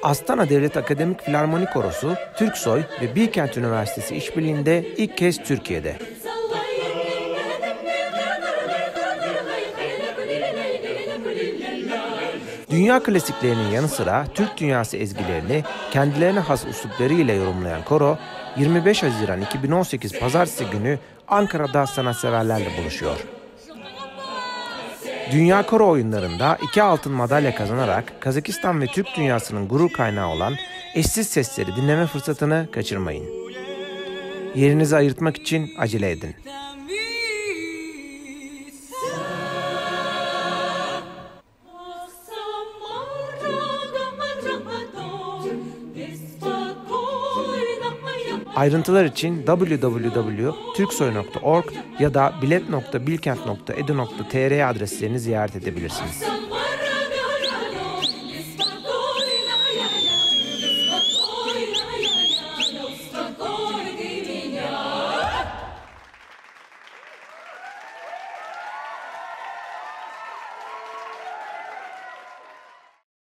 Astana Devlet Akademik Filarmoni Korosu, Türksoy ve Bilkent Üniversitesi işbirliğinde ilk kez Türkiye'de. Dünya klasiklerinin yanı sıra Türk dünyası ezgilerini kendilerine has üsluplarıyla yorumlayan koro, 25 Haziran 2018 Pazartesi günü Ankara'da sanatseverlerle buluşuyor. Dünya Koro Oyunları'nda 2 altın madalya kazanarak Kazakistan ve Türk dünyasının gurur kaynağı olan eşsiz sesleri dinleme fırsatını kaçırmayın. Yerinizi ayırtmak için acele edin. Ayrıntılar için www.turksoy.org ya da bilet.bilkent.edu.tr adreslerini ziyaret edebilirsiniz.